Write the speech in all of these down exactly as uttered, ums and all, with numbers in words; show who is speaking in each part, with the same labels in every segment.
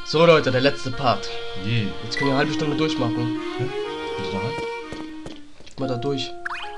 Speaker 1: So Leute, der letzte Part.
Speaker 2: Je.
Speaker 1: Jetzt können wir eine halbe Stunde durchmachen.
Speaker 2: Hä? Bist du da rein?
Speaker 1: Mal da durch.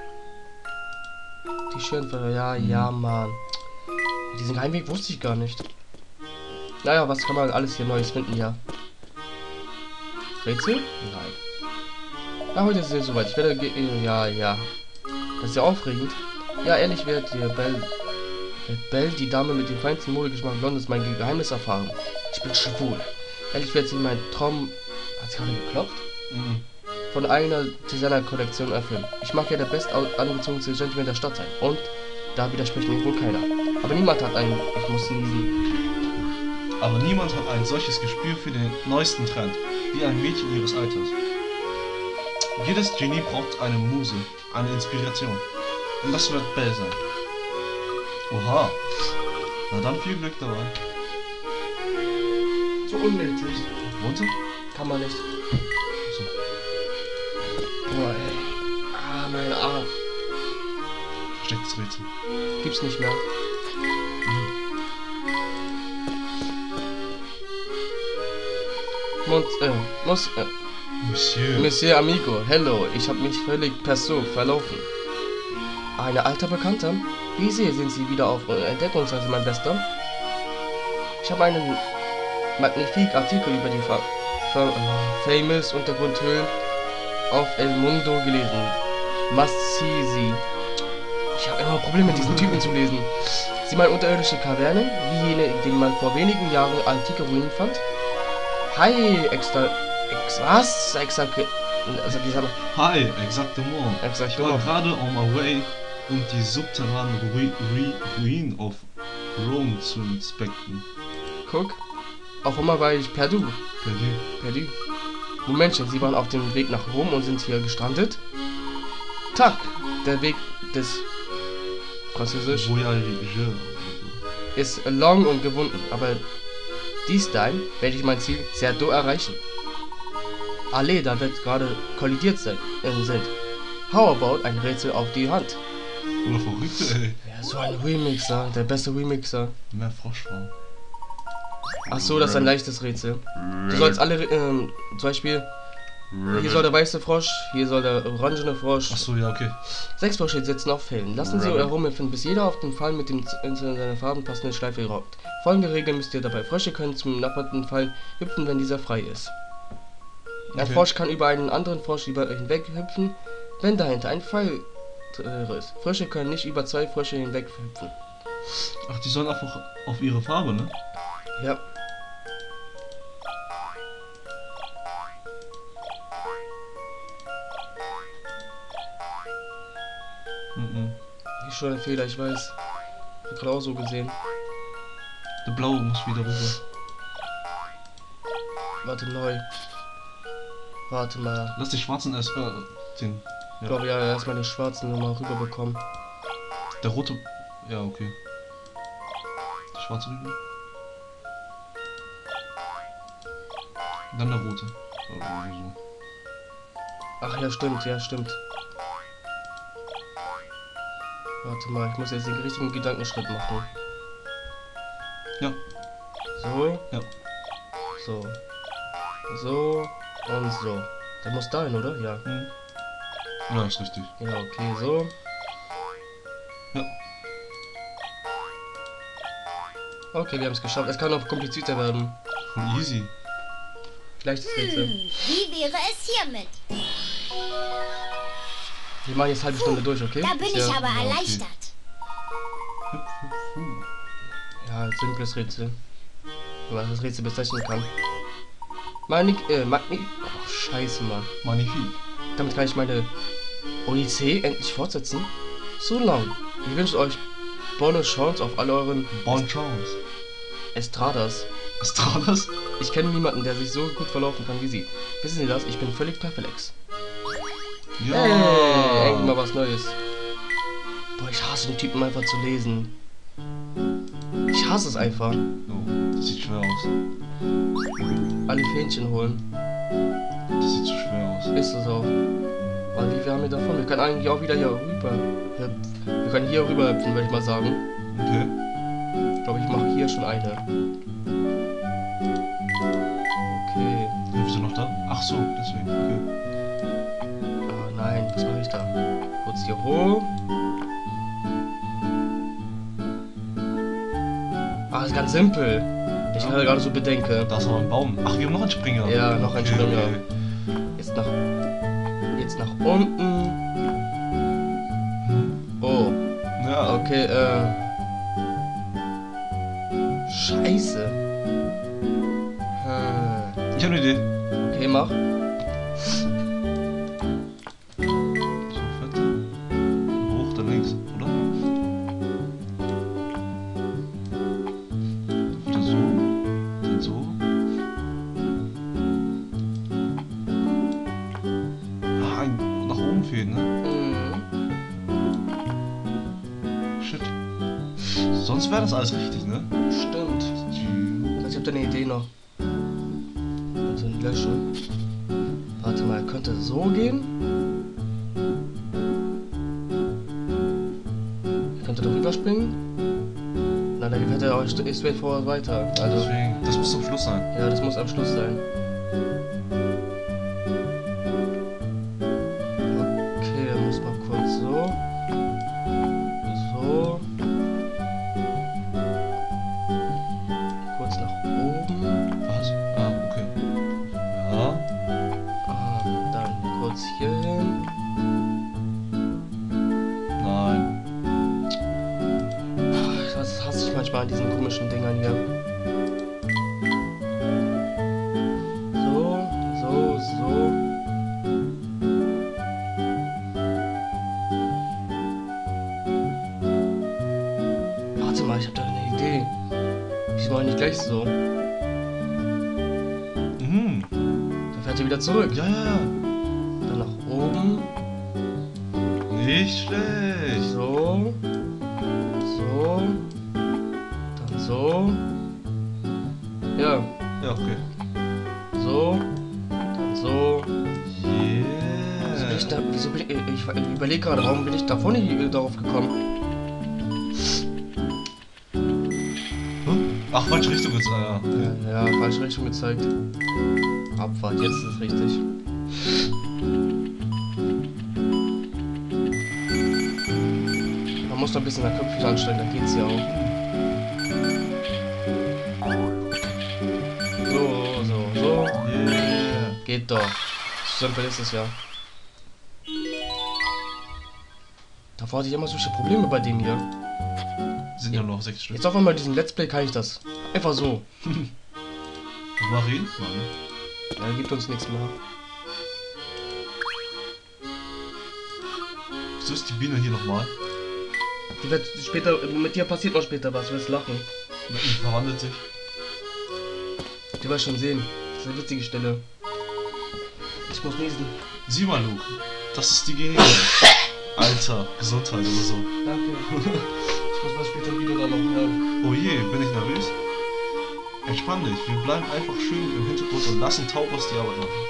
Speaker 1: Die Schönfelder, ja, mhm. ja, Mann. Diesen Geheimweg wusste ich gar nicht. Naja, was kann man alles hier Neues finden, ja? Rätsel? Nein. Ja, heute ist es soweit. Ich werde... Äh, ja, ja. Das ist ja aufregend. Ja, ehrlich wird dir Bell... Wird Bell, die Dame mit dem feinsten Modegeschmack Londons, mein Geheimnis erfahren. Ich bin schwul. Ehrlich wird sie meinen Traum... Hat sie gerade geklopft?
Speaker 2: Mhm.
Speaker 1: Von einer Designer-Kollektion erfüllen. Ich mag ja der best angezogenste Gentleman der Stadt sein. Und da widerspricht mir wohl keiner. Aber niemand hat einen... Ich muss niesen.
Speaker 2: Aber niemand hat ein solches Gespür für den neuesten Trend, wie ein Mädchen ihres Alters. Jedes Genie braucht eine Muse, eine Inspiration. Und das wird Bell sein. Oha. Na dann viel Glück dabei.
Speaker 1: So unnötig.
Speaker 2: Runter?
Speaker 1: Kann man nicht.
Speaker 2: So.
Speaker 1: Boah, ey. Ah, mein Arm.
Speaker 2: Verstecktes Rätsel.
Speaker 1: Gibt's nicht mehr. Mont, äh, muss, äh,
Speaker 2: Monsieur.
Speaker 1: Monsieur Amigo, hello, ich habe mich völlig perso verlaufen. Eine alte Bekannte? Wie ich sehe, sind Sie wieder auf Entdeckungsreise, mein Bester? Ich habe einen magnifiken Artikel über die Fa Fa äh, famous Untergrundhöhlen auf El Mundo gelesen. Must see sie. Ich habe immer Probleme mit diesen Typen zu lesen. Sie meinen unterirdische Kavernen, wie jene, die man vor wenigen Jahren antike Ruinen fand? Hi, extra, ex, was? Extra, also die haben...
Speaker 2: Hi, exactement.
Speaker 1: Exactement.
Speaker 2: Ich war gerade on my way, um die subterranen Ru Ru Ruinen auf Rom zu inspekten.
Speaker 1: Guck, auf einmal war ich perdu.
Speaker 2: Perdu.
Speaker 1: Perdu. Momentchen, Sie waren auf dem Weg nach Rom und sind hier gestrandet? Tag, der Weg des... Französisch...
Speaker 2: Voyageur.
Speaker 1: Ist long und gewunden, aber... Dies dahin werde ich mein Ziel sehr do erreichen. Allee, da wird gerade kollidiert sein, äh, sind. How about ein Rätsel auf die Hand?
Speaker 2: Oder Verrückte, ey.
Speaker 1: Ja, so ein Remixer, der beste Remixer.
Speaker 2: Mehr Froschform.
Speaker 1: Ach so, das ist ein leichtes Rätsel. Du sollst alle, ähm, zum Beispiel, hier soll der weiße Frosch, hier soll der orangene Frosch.
Speaker 2: Ach so, ja, okay.
Speaker 1: Sechs Frösche sitzen auf Fällen. Lassen Sie herumhüpfen, bis jeder auf den Fall mit dem in seiner Farben passenden Schleife raubt. Folgende Regeln müsst ihr dabei. Frösche können zum nachbarnden Fall hüpfen, wenn dieser frei ist. Ein
Speaker 2: Okay.
Speaker 1: Frosch kann über einen anderen Frosch über hinweg hüpfen, wenn dahinter ein Pfeil äh, ist. Frösche können nicht über zwei Frösche hinweg hüpfen.
Speaker 2: Ach, die sollen einfach auf ihre Farbe, ne?
Speaker 1: Ja.
Speaker 2: Mhm.
Speaker 1: Ist schon ein Fehler, ich weiß. Ich hab gerade auch so gesehen.
Speaker 2: Der Blaue muss wieder rüber.
Speaker 1: Warte, neu. Warte mal.
Speaker 2: Lass die Schwarzen erst, äh, den.
Speaker 1: Ich glaube, ja, erstmal den schwarzen nochmal rüberbekommen.
Speaker 2: Der Rote. Ja, okay. Der Schwarze rüber. Dann der Rote. Oder so.
Speaker 1: Ach ja, stimmt, ja, stimmt. Warte mal, ich muss jetzt den richtigen Gedankenschritt machen.
Speaker 2: Ja.
Speaker 1: So.
Speaker 2: Ja.
Speaker 1: So. So. Und so. Der muss dahin, oder? Ja.
Speaker 2: Hm. Ja, ist richtig.
Speaker 1: Ja, okay, so.
Speaker 2: Ja.
Speaker 1: Okay, wir haben es geschafft. Es kann noch komplizierter werden.
Speaker 2: Easy.
Speaker 1: Vielleicht das Rätsel.
Speaker 3: Hm, wie wäre es hiermit?
Speaker 1: Wir machen jetzt eine halbe Stunde durch, okay?
Speaker 3: Da bin
Speaker 1: Ist
Speaker 3: ich
Speaker 1: ja,
Speaker 3: aber
Speaker 2: okay.
Speaker 3: erleichtert.
Speaker 1: ja, ein simples Rätsel. Wenn man das Rätsel bezeichnen kann. Magni... Äh, Magni... Oh, scheiße, Mann.
Speaker 2: Magnifique.
Speaker 1: Damit kann ich meine Odyssee endlich fortsetzen. So lang. Ich wünsche euch bonne Chance auf all euren
Speaker 2: Bon Chance.
Speaker 1: Estradas.
Speaker 2: Astradas?
Speaker 1: Ich kenne niemanden, der sich so gut verlaufen kann wie sie. Wissen Sie das? Ich bin völlig perplex.
Speaker 2: Ja.
Speaker 1: Hey, endlich mal was Neues. Boah, ich hasse den Typen einfach zu lesen. Ich hasse es einfach.
Speaker 2: Oh, das sieht schwer aus.
Speaker 1: Alle Fähnchen holen.
Speaker 2: Das sieht zu schwer aus.
Speaker 1: Ist es auch. Weil wie wir haben wir davon? Wir können eigentlich auch wieder hier rüber hüpfen. Wir können hier rüber hüpfen, würde ich mal sagen.
Speaker 2: Okay.
Speaker 1: Ich glaube, ich mache hier schon eine.
Speaker 2: Ach so, deswegen, okay.
Speaker 1: Oh nein, was mache ich da? Kurz hier hoch. Ah, ist ganz simpel. Ich
Speaker 2: Ja.
Speaker 1: gerade gerade so bedenke.
Speaker 2: Da ist noch ein Baum. Ach, wir haben noch einen Springer.
Speaker 1: Ja, noch ein
Speaker 2: Okay,
Speaker 1: Springer.
Speaker 2: okay.
Speaker 1: Jetzt nach. Jetzt nach unten. Oh,
Speaker 2: Ja,
Speaker 1: okay, äh. Scheiße. Hm.
Speaker 2: ich habe eine Idee.
Speaker 1: Okay, mach.
Speaker 2: So, fette. Hoch, dann links, oder? Wieder so. Dann so. Ah, ein, nach oben fehlt, ne?
Speaker 1: Mhm.
Speaker 2: Shit. Sonst wäre das alles richtig, ne?
Speaker 1: Stimmt. Ich hab da eine Idee noch. Also ein Löschen. Warte mal, könnte so gehen? Könnte doch rüberspringen? Na, dann fährt er auch st- straight forward weiter. Also,
Speaker 2: Deswegen, das muss zum Schluss sein.
Speaker 1: ja, das muss am Schluss sein. Okay, dann muss man kurz so. So. Kurz nach oben.
Speaker 2: Was? Ah, okay. Ja.
Speaker 1: Ah, dann kurz hier hin.
Speaker 2: Nein.
Speaker 1: Das hasse ich manchmal an diesen komischen Dingern hier. So, so, so. Warte mal, ich habe da eine Idee. Wieso mal nicht gleich so?
Speaker 2: Mhm.
Speaker 1: Dann fährt er wieder zurück.
Speaker 2: Ja, ja, ja.
Speaker 1: Dann nach oben.
Speaker 2: Nicht schlecht.
Speaker 1: So. So. Dann so. Ja,
Speaker 2: Ja, okay.
Speaker 1: so. Dann so. Wieso bin ich
Speaker 2: Yeah.
Speaker 1: da, wieso bin ich, ich, ich überlege gerade, warum bin ich davor nicht äh, darauf gekommen?
Speaker 2: Hm? Ach, falsche Richtung jetzt, ah, ja.
Speaker 1: Ja, ja, falsche Richtung gezeigt. Abfahrt, jetzt ist es richtig. Man muss noch ein bisschen der Köpfe anstrengen, dann geht's ja auch. So, so, so.
Speaker 2: Yeah.
Speaker 1: Geht doch. So simpel ist es ja. Davor hatte ich immer solche Probleme bei dem hier.
Speaker 2: Sind ja noch sechs Stück.
Speaker 1: Jetzt auf einmal diesen Let's Play kann ich das. Einfach so.
Speaker 2: Marie? Mann.
Speaker 1: Er gibt uns nichts mehr.
Speaker 2: Wieso ist die Biene hier nochmal?
Speaker 1: Die wird später, mit dir passiert noch später was, du wirst lachen.
Speaker 2: Die verwandelt sich.
Speaker 1: Du wirst schon sehen. Das ist eine witzige Stelle. Ich muss niesen.
Speaker 2: Sieh mal, Luke. Das ist die Gene. Alter, Gesundheit oder so.
Speaker 1: Danke. Ich muss was später im Video da noch hören.
Speaker 2: Oh je, bin ich nervös? Entspann dich, wir bleiben einfach schön im Hintergrund und lassen Taubos die Arbeit machen.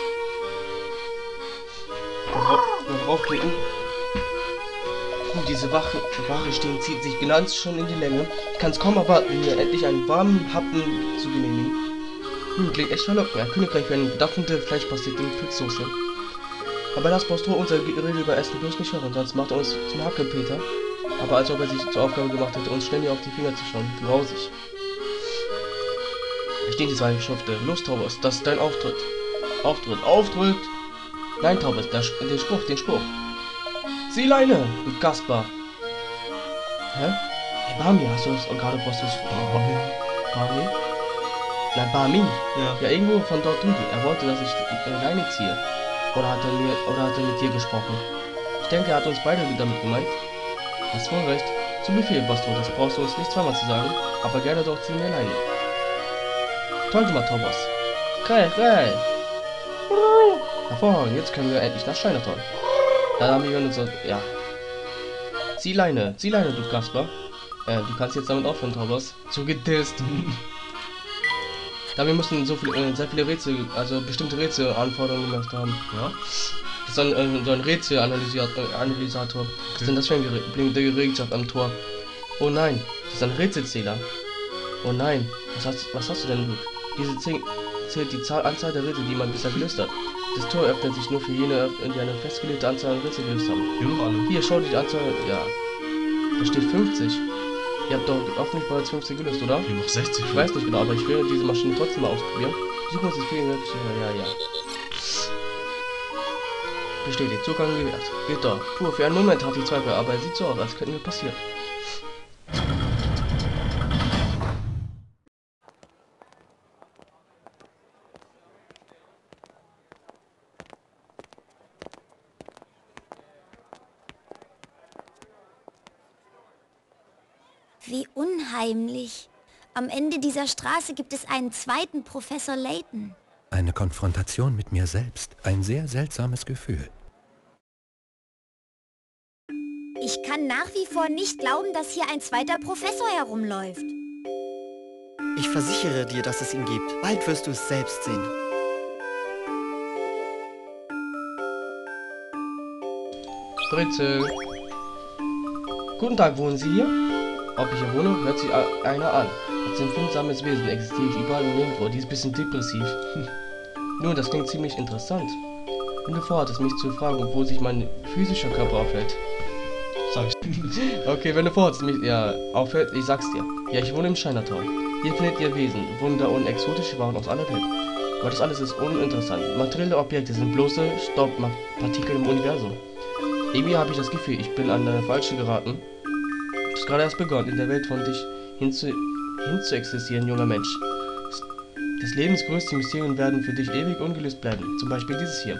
Speaker 1: Noch draufklicken. Gut, diese Wache, Wache stehen zieht sich ganz schon in die Länge. Ich kann es kaum erwarten, mir endlich einen warmen Happen zu genehmigen. Hm, klingt echt verlockend. Ein Königreich werden bedaffende Fleischpasteten mit Pilzsoße. Aber das Bostro unser Gerede über Essen bloß nicht hören, sonst macht er uns zum Hackelpeter. Aber als ob er sich zur Aufgabe gemacht hätte, uns ständig auf die Finger zu schauen. Grausig. Verstehen die zwei Schufte. Los, Taubos, das ist dein Auftritt. Auftritt, Auftritt! Nein, Taubos, der, den Spruch, den Spruch. Sieh Leine, du Kasper. Hä? Hey, Barmi, hast du das gerade Bostos... Barmi? Barmi? Nein, Barmin.
Speaker 2: Ja.
Speaker 1: Ja, irgendwo von dort drüben. Er wollte, dass ich äh, Leine ziehe. Oder hat er mir, oder hat er mit dir gesprochen? Ich denke, er hat uns beide damit gemeint. Hast wohl recht. Zu Befehl, Bostro, das brauchst du uns nicht zweimal zu sagen. Aber gerne doch ziehen wir Leine. Toll gemacht, Taubos. Geil, geil. Hervorragend, jetzt können wir endlich nach Schreinerton. Dann haben wir uns... Ja. Zieh Leine, zieh Leine, du Kasper. Äh, du kannst jetzt damit aufhören, Taubos. So gedisst. Da wir mussten so viel, äh, sehr viele Rätsel, also bestimmte Rätselanforderungen gemacht haben.
Speaker 2: Ja?
Speaker 1: Das ist ein, äh, so ein Rätselanalysator. Äh, Analysator. Was
Speaker 2: Okay.
Speaker 1: ist denn das für ein Gerät? Blinkende Gerätschaft am Tor. Oh nein, das ist ein Rätselzähler. Oh nein, was hast, was hast du denn, Luke? Diese zehn, zählt die Zahl, Anzahl der Rätsel, die man bisher gelöst hat. Das Tor öffnet sich nur für jene, die eine festgelegte Anzahl an Rätsel gelöst haben.
Speaker 2: Hier noch alle.
Speaker 1: Hier, schau dir die Anzahl... Ja. Da steht fünfzig. Ihr habt doch hoffentlich bereits fünfzig gelöst, oder?
Speaker 2: Hier noch sechzig.
Speaker 1: Ich weiß nicht genau, aber ich will diese Maschine trotzdem mal ausprobieren. Die suchen uns das viel möglich. Ja, ja, ja. Bestätigt, Zugang gewährt. Geht doch. Puh, für einen Moment hatte ich Zweifel, aber es sieht so aus, als könnten wir passieren.
Speaker 3: Wie unheimlich. Am Ende dieser Straße gibt es einen zweiten Professor Layton.
Speaker 4: Eine Konfrontation mit mir selbst. Ein sehr seltsames Gefühl.
Speaker 3: Ich kann nach wie vor nicht glauben, dass hier ein zweiter Professor herumläuft.
Speaker 5: Ich versichere dir, dass es ihn gibt. Bald wirst du es selbst sehen.
Speaker 1: Rätsel. Guten Tag, wohnen Sie hier? Ob ich hier wohne, hört sich einer an. Als empfindsames Wesen existiere ich überall und nirgendwo. Die ist ein bisschen depressiv. Nun, das klingt ziemlich interessant. Wenn du vorhattest, mich zu fragen, wo sich mein physischer Körper aufhält.
Speaker 2: Sag ich.
Speaker 1: Okay, wenn du vorhattest, mich ja, aufhält, ich sag's dir. Ja, ich wohne im Chinatown. Hier findet ihr Wesen, Wunder und exotische Waren aus aller Welt. Aber das alles ist uninteressant. Materielle Objekte sind bloße Staubpartikel im Universum. Irgendwie habe ich das Gefühl, ich bin an der Falsche geraten. Du hast gerade erst begonnen, in der Welt von dich hin zu, hin zu existieren, junger Mensch. Des Lebens größte Mysterien werden für dich ewig ungelöst bleiben. Zum Beispiel dieses hier.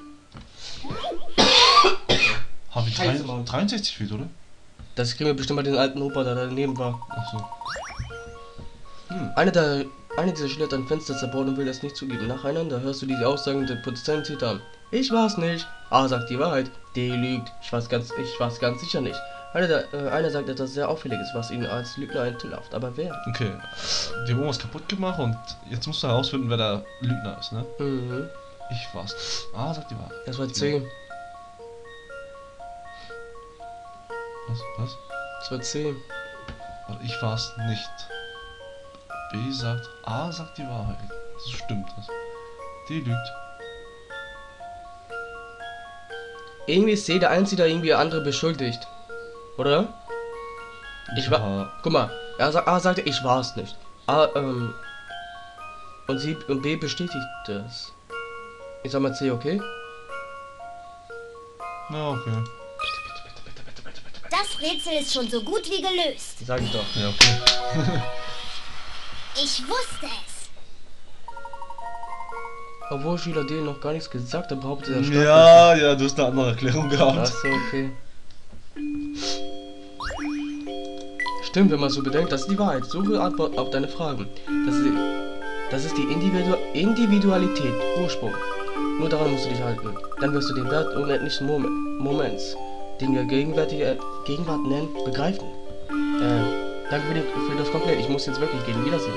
Speaker 2: Habe ich dreiundsechzig Feet, oder?
Speaker 1: Das kriegen wir bestimmt bei den alten Opa, der da daneben war.
Speaker 2: Achso.
Speaker 1: Hm. Einer, der, einer dieser Schüler hat ein Fenster zerbaut und will es nicht zugeben. Nacheinander hörst du die Aussagen der Prozent an. Ich war's nicht. A sagt die Wahrheit. D lügt. Ich war's ganz, ich war's ganz sicher nicht. Einer, der, äh, einer sagt etwas sehr Auffälliges, was ihn als Lügner entlauft. Aber wer?
Speaker 2: Okay. Äh, die haben irgendwas kaputt gemacht und jetzt musst du herausfinden, wer der Lügner ist, ne?
Speaker 1: Mhm.
Speaker 2: Ich war's. Ah, sagt die Wahrheit.
Speaker 1: Das war C.
Speaker 2: Was? Was?
Speaker 1: Das war C.
Speaker 2: Warte, ich war's nicht. B sagt. A sagt die Wahrheit. Das stimmt das. D lügt.
Speaker 1: Irgendwie ist C der Einzige, der irgendwie andere beschuldigt. Oder? Ich war.
Speaker 2: Ja.
Speaker 1: Guck mal, er sagt, A sagte, ich war es nicht. A, ähm. Und sie und B bestätigt das. Ich sag mal C, okay?
Speaker 2: Ja, okay.
Speaker 3: Das Rätsel ist schon so gut wie gelöst.
Speaker 1: Sag ich doch.
Speaker 2: Ja, okay.
Speaker 3: Ich wusste es.
Speaker 1: Obwohl Schüler D noch gar nichts gesagt hat, behauptet er stark.
Speaker 2: Ja, ja, du hast eine andere Erklärung gehabt.
Speaker 1: Achso, okay. Stimmt, wenn man so bedenkt, das ist die Wahrheit. Suche Antwort auf deine Fragen. Das ist, das ist die Individu Individualität, Ursprung. Nur daran musst du dich halten. Dann wirst du den Wert unendlichen Moment, Moments, den wir gegenwärtige Gegenwart nennen, begreifen. Äh, danke für, die, für das Komplett. Ich muss jetzt wirklich gehen. Wiedersehen.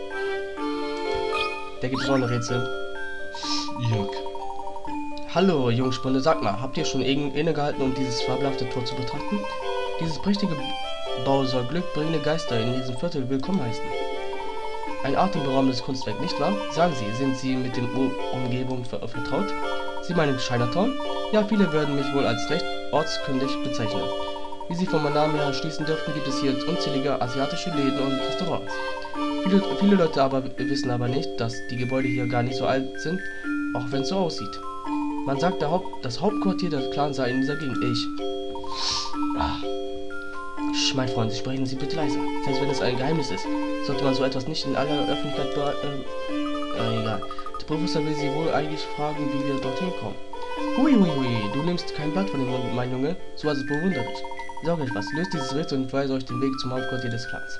Speaker 1: Da gibt es noch ein Rätsel.
Speaker 2: Jörg.
Speaker 1: Hallo, Jungspunde, sag mal, habt ihr schon innegehalten, um dieses fabelhafte Tor zu betrachten? Dieses prächtige Bau soll glückbringende Geister in diesem Viertel willkommen heißen. Ein atemberaubendes Kunstwerk, nicht wahr? Sagen Sie, sind Sie mit den U Umgebungen ver vertraut? Sie meinen Chinatown? Ja, viele würden mich wohl als recht ortskundig bezeichnen. Wie Sie von meinem Namen her schließen dürften, gibt es hier unzählige asiatische Läden und Restaurants. Viele, viele Leute aber wissen aber nicht, dass die Gebäude hier gar nicht so alt sind, auch wenn es so aussieht. Man sagt, der Haupt, das Hauptquartier des Clans sei in dieser Gegend. Ich. Ah. Sch, mein Freund, sprechen Sie bitte leiser. Selbst wenn es ein Geheimnis ist, sollte man so etwas nicht in aller Öffentlichkeit be... Äh, äh, egal. Der Professor will Sie wohl eigentlich fragen, wie wir dorthin kommen. Hui, hui, hui, du nimmst kein Blatt von dem Mund, mein Junge. So was ist bewunderlich. Sag euch was, löst dieses Rätsel und weise euch den Weg zum Hauptquartier des Clans.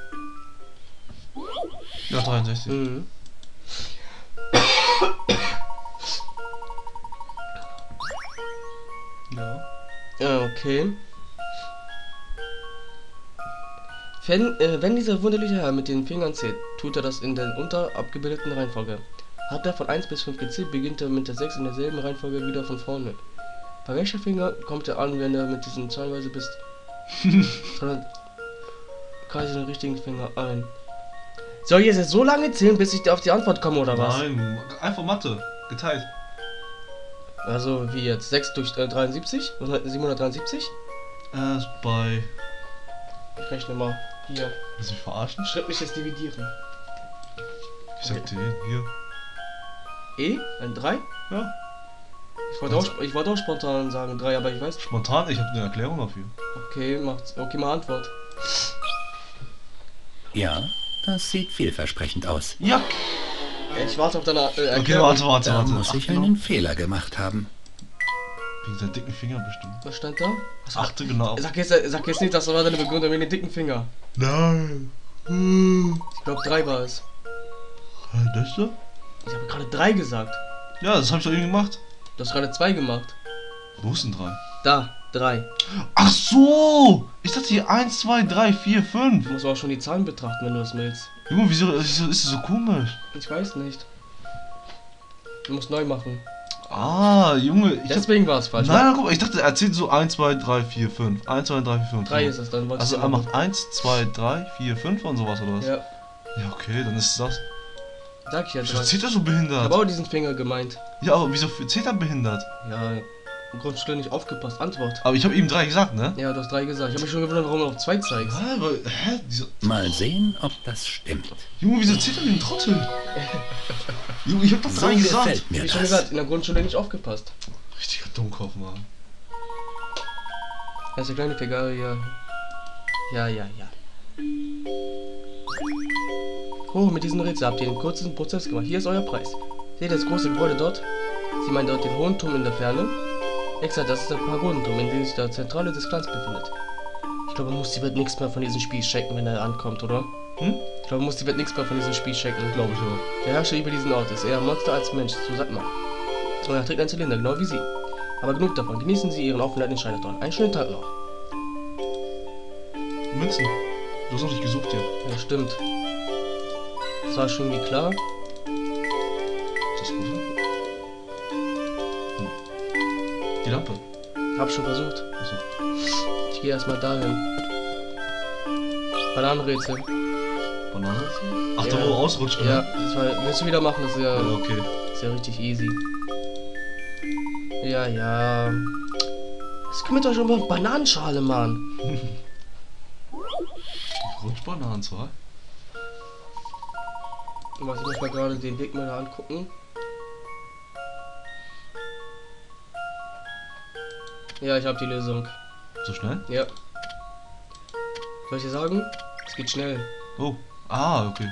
Speaker 2: Ja, dreiundsechzig.
Speaker 1: Mhm.
Speaker 2: Ja.
Speaker 1: Ja, okay. Wenn, äh, wenn dieser wunderliche Herr mit den Fingern zählt, tut er das in der unter abgebildeten Reihenfolge. Hat er von eins bis fünf gezählt, beginnt er mit der sechs in derselben Reihenfolge wieder von vorne. Bei welcher Finger kommt er an, wenn er mit diesen Zahlenweise bist? Sondern quasi den richtigen Finger ein. Soll ich jetzt so lange zählen, bis ich auf die Antwort komme, oder was?
Speaker 2: Nein, einfach Mathe. Geteilt.
Speaker 1: Also, wie jetzt? sechs durch äh, dreiundsiebzig? siebenhundertdreiundsiebzig?
Speaker 2: Er ist bei...
Speaker 1: Ich rechne mal. Hier.
Speaker 2: Willst du mich verarschen?
Speaker 1: Schrittliches Dividieren.
Speaker 2: Ich sag dir, hier.
Speaker 1: E? Ein drei?
Speaker 2: Ja.
Speaker 1: Ich wollte auch, ich wollte auch spontan sagen drei, aber ich weiß.
Speaker 2: Spontan, ich habe eine Erklärung dafür.
Speaker 1: Okay, macht. Okay, mal Antwort.
Speaker 4: Ja, das sieht vielversprechend aus.
Speaker 2: Ja.
Speaker 1: Ich warte auf deine äh,
Speaker 2: Okay,
Speaker 1: Erklärung.
Speaker 2: warte, warte,
Speaker 4: Da
Speaker 2: warte.
Speaker 4: muss ich
Speaker 2: Achte
Speaker 4: einen
Speaker 2: noch.
Speaker 4: Fehler gemacht haben.
Speaker 2: Wegen seinen dicken Fingern bestimmt.
Speaker 1: Was stand da? Was
Speaker 2: Achte genau.
Speaker 1: Sag jetzt, sag jetzt nicht, das war deine Begründung wegen den dicken Finger.
Speaker 2: Nein.
Speaker 1: Ich glaube drei war es.
Speaker 2: Das da?
Speaker 1: Ich habe gerade drei gesagt.
Speaker 2: Ja, das habe ich doch eben gemacht.
Speaker 1: Du hast gerade zwei gemacht.
Speaker 2: Wo ist denn drei?
Speaker 1: Da, drei.
Speaker 2: Ach so! Ich dachte hier eins, zwei, drei, vier, fünf.
Speaker 1: Du musst auch schon die Zahlen betrachten, wenn du das willst.
Speaker 2: Junge, wieso wieso ist das so komisch?
Speaker 1: Ich weiß nicht. Du musst neu machen.
Speaker 2: Ah, Junge. Ich hab,
Speaker 1: Deswegen war es falsch.
Speaker 2: nein, nein, guck mal, ich dachte, er zählt so eins, zwei, drei, vier, fünf. eins, zwei, drei, vier, fünf.
Speaker 1: Drei ist es dann. wolltest
Speaker 2: Also
Speaker 1: du
Speaker 2: er
Speaker 1: machen.
Speaker 2: macht eins, zwei, drei, vier, fünf und sowas oder was?
Speaker 1: Ja,
Speaker 2: Ja, okay, dann ist es das.
Speaker 1: sag ich ja
Speaker 2: Wieso
Speaker 1: drei.
Speaker 2: zählt er so
Speaker 1: Ich
Speaker 2: behindert?
Speaker 1: habe auch diesen Finger gemeint.
Speaker 2: Ja, aber wieso zählt er behindert?
Speaker 1: Ja, im Grundschule nicht aufgepasst. Antwort.
Speaker 2: Aber ich habe ihm drei gesagt, ne?
Speaker 1: Ja, du hast drei gesagt. Ich habe mich schon gewundert, warum du auf zwei zeigst.
Speaker 2: Hä, aber, hä? Wieso,
Speaker 4: Mal sehen, ob das stimmt.
Speaker 2: Junge, wieso zählt er den Trottel? Junge, ich hab doch
Speaker 4: So
Speaker 2: drei gesagt.
Speaker 4: gefällt mir
Speaker 1: Wie schon
Speaker 4: das.
Speaker 1: gesagt, in der Grundschule nicht aufgepasst.
Speaker 2: Richtiger Dummkopf, Mann.
Speaker 1: Das ist der kleine Finger, ja. Ja, ja, ja. Oh, mit diesem Rätsel habt ihr einen kurzen Prozess gemacht. Hier ist euer Preis. Seht ihr das große Gebäude dort? Sie meinen dort den hohen Turm in der Ferne? Exakt, das ist der Pagodenturm, in dem sich der Zentrale des Clans befindet. Ich glaube, Musti wird nichts mehr von diesem Spiel checken, wenn er ankommt, oder?
Speaker 2: Hm?
Speaker 1: Ich glaube, Musti wird nichts mehr von diesem Spiel checken.
Speaker 2: Glaube ich auch.
Speaker 1: Der Herrscher über diesen Ort ist eher Monster als Mensch, so sagt man. Und er trägt einen Zylinder, genau wie Sie. Aber genug davon, genießen Sie Ihren Aufenthalt in Scheiderton. Einen schönen Tag noch.
Speaker 2: Münzen. Du hast noch nicht gesucht hier.
Speaker 1: Ja, stimmt. Das war schon irgendwie klar.
Speaker 2: Ist das gut? Hm. Die Lampe.
Speaker 1: Hab schon versucht.
Speaker 2: Achso.
Speaker 1: Ich gehe erstmal dahin. Bananenrätsel.
Speaker 2: Banane? Ach,
Speaker 1: Ja.
Speaker 2: da wo du ausrutscht,
Speaker 1: Ja,
Speaker 2: ne?
Speaker 1: das war, willst du wieder machen? Das ist ja,
Speaker 2: Ja, okay.
Speaker 1: ist ja richtig easy. Ja, ja. Es kümmert euch um eine Bananenschale, Mann.
Speaker 2: Rutschbananen zwar.
Speaker 1: Was, ich muss mal gerade den Weg mal angucken. Ja, ich habe die Lösung.
Speaker 2: So schnell?
Speaker 1: Ja. Soll ich dir sagen? Es geht schnell.
Speaker 2: Oh. Ah, okay.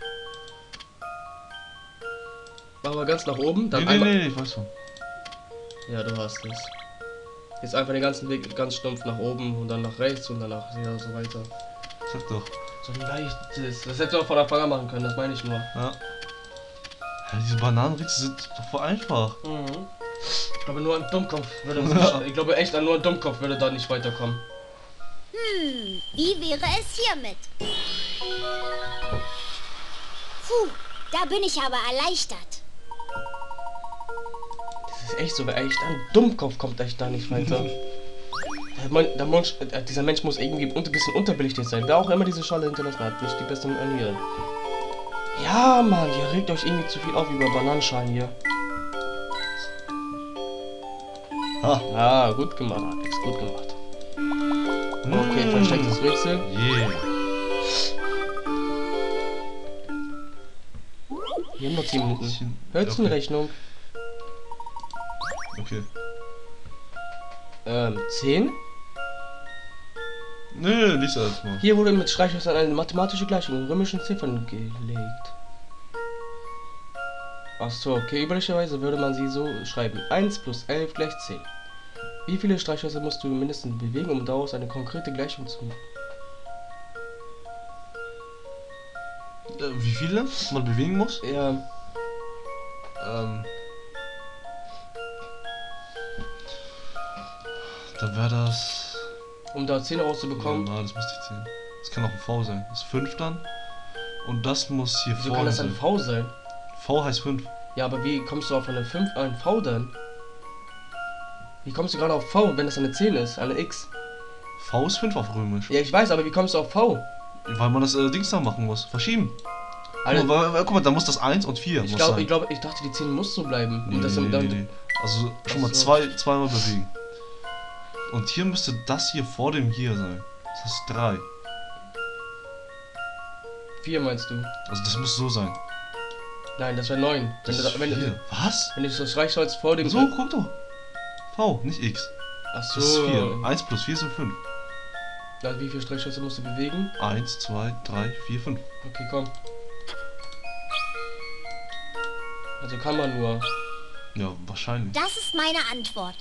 Speaker 1: Machen wir ganz nach oben, dann
Speaker 2: Nee, nee,
Speaker 1: einmal...
Speaker 2: nee, ich weiß schon.
Speaker 1: Ja, du hast es. Jetzt einfach den ganzen Weg ganz stumpf nach oben und dann nach rechts und danach ja, so weiter.
Speaker 2: Sag doch.
Speaker 1: So ein leichtes. Das hättest du auch von Anfang an machen können, das meine ich nur.
Speaker 2: Ja. Ja, diese Bananenrätsel sind doch voll einfach.
Speaker 1: Mhm. Ich glaube, nur ein Dummkopf würde das nicht, ich glaube echt, nur ein Dummkopf würde da nicht weiterkommen.
Speaker 3: Hm, wie wäre es hiermit? Puh, da bin ich aber erleichtert.
Speaker 1: Das ist echt so, weil echt ein Dummkopf kommt echt da nicht weiter. der Mon der Mensch, äh, dieser Mensch muss irgendwie ein bisschen unterbelichtet sein. Wer auch immer diese Schale hinterlassen hat, nicht die beste Manieren. Ja, Mann, ihr regt euch irgendwie zu viel auf über Bananenschalen hier.
Speaker 2: Ha.
Speaker 1: Ah, gut gemacht, Alex, gut gemacht. Okay, verstecktes Rätsel.
Speaker 2: Yeah.
Speaker 1: Wir haben noch zehn Minuten. Hölzenrechnung.
Speaker 2: Okay.
Speaker 1: Ähm, zehn?
Speaker 2: Nee, nee, lies das mal.
Speaker 1: Hier wurde mit Streichhölzern eine mathematische Gleichung in römischen Ziffern gelegt. Achso, okay, üblicherweise würde man sie so schreiben. eins plus elf gleich zehn. Wie viele Streichhölzer musst du mindestens bewegen, um daraus eine konkrete Gleichung zu machen?
Speaker 2: Äh, wie viele man bewegen muss?
Speaker 1: Ja,
Speaker 2: Ähm. Dann wäre das.
Speaker 1: um da zehn
Speaker 2: Ja,
Speaker 1: rauszubekommen.
Speaker 2: na, das müsste ich zählen. Das kann auch ein V sein. Das ist fünf dann. Und das muss hier
Speaker 1: Wieso
Speaker 2: vorne
Speaker 1: kann das ein
Speaker 2: sein.
Speaker 1: V sein?
Speaker 2: V heißt fünf.
Speaker 1: Ja, aber wie kommst du auf eine fünf, ein V dann? Wie kommst du gerade auf V, wenn das eine zehn ist, eine X?
Speaker 2: V ist fünf auf Römisch.
Speaker 1: Ja, ich weiß, aber wie kommst du auf V?
Speaker 2: Weil man das äh, Dings da machen muss. Verschieben.
Speaker 1: Alle,
Speaker 2: Guck mal, guck mal, da muss das eins und vier
Speaker 1: ich
Speaker 2: muss
Speaker 1: glaube,
Speaker 2: sein.
Speaker 1: ich, glaub, ich dachte, die zehn muss so bleiben.
Speaker 2: Nee,
Speaker 1: Und das
Speaker 2: nee,
Speaker 1: dann,
Speaker 2: nee, nee. Also schon mal
Speaker 1: Ach so.
Speaker 2: zwei, zweimal bewegen. Und hier müsste das hier vor dem hier sein. Das ist drei.
Speaker 1: vier meinst du?
Speaker 2: Also das muss so sein.
Speaker 1: Nein, das wäre neun. Wenn
Speaker 2: Das
Speaker 1: du,
Speaker 2: ist
Speaker 1: wenn, du,
Speaker 2: vier. Was?
Speaker 1: wenn du das Streichholz vor dem...
Speaker 2: So, guck doch. V, nicht X.
Speaker 1: Ach so.
Speaker 2: Das ist vier. eins plus vier sind fünf.
Speaker 1: Also wie viele Streichhölzer musst du bewegen?
Speaker 2: eins, zwei, drei, vier, fünf.
Speaker 1: Okay, komm. Also kann man nur.
Speaker 2: Ja, wahrscheinlich.
Speaker 3: Das ist meine Antwort.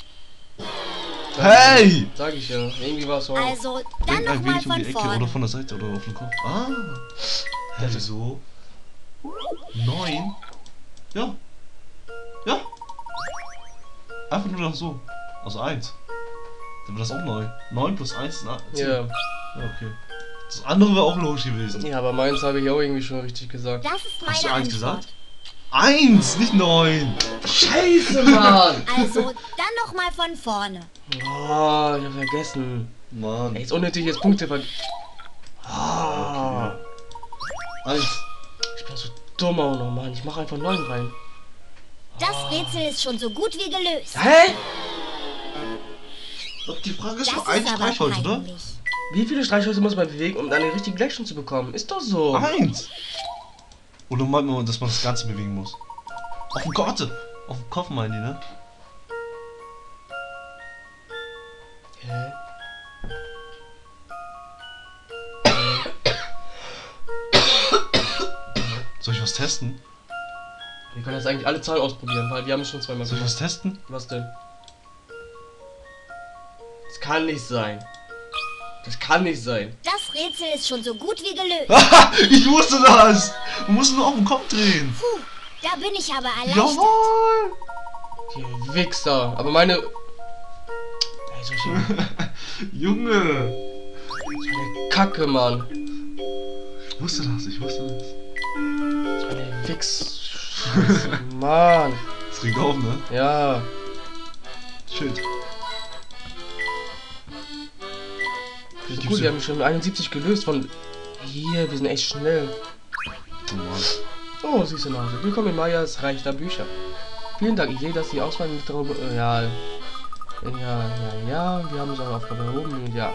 Speaker 2: Hey!
Speaker 1: Sag ich ja. Irgendwie war es so.
Speaker 3: Also, dann
Speaker 2: Denk ein
Speaker 3: nochmal
Speaker 2: wenig um
Speaker 3: von
Speaker 2: die Ecke
Speaker 3: vorne.
Speaker 2: oder von der Seite oder auf den Kopf. Ah! Hä, wieso? Neun? Ja. Ja. Einfach nur noch so. Also eins. Dann wird das auch neun. neun plus eins ist zehn.
Speaker 1: Ja.
Speaker 2: Ja, okay. Das andere wäre auch logisch gewesen.
Speaker 1: Ja, aber meins habe ich auch irgendwie schon richtig gesagt.
Speaker 3: Das ist meine
Speaker 2: Hast du eins
Speaker 3: Antwort.
Speaker 2: gesagt? Eins, nicht neun.
Speaker 1: Scheiße, Mann!
Speaker 3: Also, dann nochmal von vorne.
Speaker 1: Oh, ich hab vergessen.
Speaker 2: Mann.
Speaker 1: Ey, ist unnötig jetzt Punkte ver... Ah,
Speaker 2: Eins.
Speaker 1: ich bin so dumm auch noch, Mann. Ich mache einfach neun rein.
Speaker 3: Das Rätsel ist schon so gut wie gelöst.
Speaker 1: Hä?
Speaker 2: Doch, die Frage ist
Speaker 3: Das
Speaker 2: nur ein
Speaker 3: ist aber
Speaker 2: Streichholz, oder?
Speaker 3: peinlich.
Speaker 1: Wie viele Streichhölzer muss man bewegen, um dann eine richtige Gleichung zu bekommen? Ist doch so.
Speaker 2: Eins. Oder meint man, dass man das Ganze bewegen muss? Auf dem Kopf, warte. Auf dem Kopf meinen die, ne?
Speaker 1: Hä?
Speaker 2: Soll ich was testen?
Speaker 1: Wir können jetzt eigentlich alle Zahlen ausprobieren, weil wir haben es schon zweimal
Speaker 2: Soll ich was
Speaker 1: gemacht.
Speaker 2: testen?
Speaker 1: Was denn? Das kann nicht sein. Das kann nicht sein.
Speaker 3: Das Rätsel ist schon so gut wie gelöst.
Speaker 2: Ich wusste das! Du musst nur auf den Kopf drehen.
Speaker 3: Puh, da bin ich aber erleichtert.
Speaker 2: Jawohl!
Speaker 1: Die Wichser. Aber meine... Ey, solche...
Speaker 2: Junge!
Speaker 1: so eine Kacke, Mann.
Speaker 2: Ich wusste das, ich wusste das.
Speaker 1: So eine Wichs... Scheiße, Mann.
Speaker 2: Das regt auf, ne?
Speaker 1: Ja.
Speaker 2: Shit.
Speaker 1: So
Speaker 2: Gib's
Speaker 1: gut,
Speaker 2: dir.
Speaker 1: wir haben schon einundsiebzig gelöst von... Hier, wir sind echt schnell.
Speaker 2: Oh Mann.
Speaker 1: Oh, süße Nase. Willkommen in Mayas Reich der Bücher. Vielen Dank, ich sehe, dass die Auswahl mit darüber... Äh, ja... Ja, ja, ja, wir haben unsere Aufgabe erhoben und ja.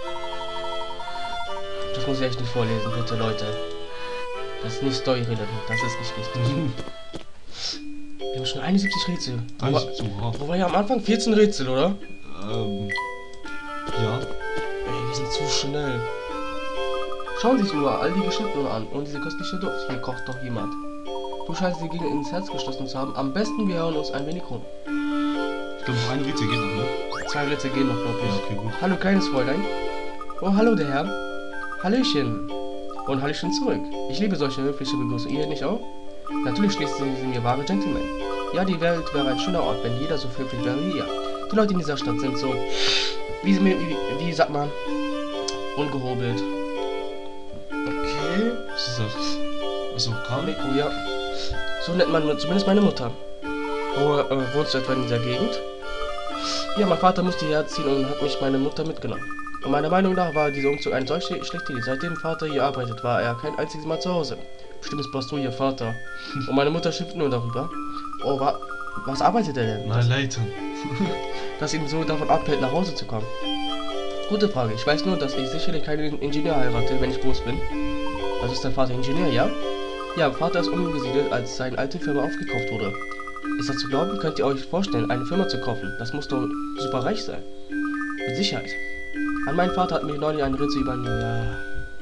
Speaker 1: Das muss ich echt nicht vorlesen, bitte, Leute. Das ist nicht story-relevant, das ist nicht wichtig. Wir haben schon einundsiebzig Rätsel. Wo, war-
Speaker 2: Alles zu, wow.
Speaker 1: wo war ja am Anfang vierzehn Rätsel, oder?
Speaker 2: Ähm. Ja.
Speaker 1: Ey, wir sind zu schnell. Schauen Sie sich nur all die Geschnitten an und diese köstliche Duft. Hier kocht doch jemand. Du scheinst die Gegend ins Herz geschlossen zu haben. Am besten wir hören uns ein wenig rum.
Speaker 2: Ich glaube, noch ein Rätsel geht noch, ne?
Speaker 1: Zwei Rätsel gehen noch, glaube
Speaker 2: Ja,
Speaker 1: ich.
Speaker 2: okay, gut.
Speaker 1: Hallo, kleines Fräulein. Oh, hallo, der Herr. Hallöchen. Und Hallöchen zurück. Ich liebe solche höfliche Begrüßungen. Ihr nicht auch? Natürlich schließt sie sie mir wahre Gentlemen. Ja, die Welt wäre ein schöner Ort, wenn jeder so höflich wäre wie ihr. Die Leute in dieser Stadt sind so... Wie, wie, wie sagt man? Ungehobelt. Okay.
Speaker 2: Was ist das? Achso, Karl?
Speaker 1: Mikro, ja. So nennt man zumindest meine Mutter. Wo äh, wohnst du etwa in dieser Gegend? Ja, mein Vater musste hierher ziehen und hat mich meine Mutter mitgenommen. Und meiner Meinung nach war dieser Umzug eine solche schlechte Idee. Seitdem Vater hier arbeitet, war er kein einziges Mal zu Hause. Bestimmt ist bloß du ihr Vater. Und meine Mutter schimpft nur darüber. Oh, wa was arbeitet er denn?
Speaker 2: Nein, Leighton.
Speaker 1: Dass ihn so davon abhält, nach Hause zu kommen? Gute Frage. Ich weiß nur, dass ich sicherlich keinen Ingenieur heirate, wenn ich groß bin. Also ist dein Vater Ingenieur, ja? Ja, Vater ist umgesiedelt, als seine alte Firma aufgekauft wurde. Ist das zu glauben? Könnt ihr euch vorstellen, eine Firma zu kaufen? Das muss doch super reich sein. Mit Sicherheit. An meinen Vater hat mir neulich ein Rätsel über... Ja...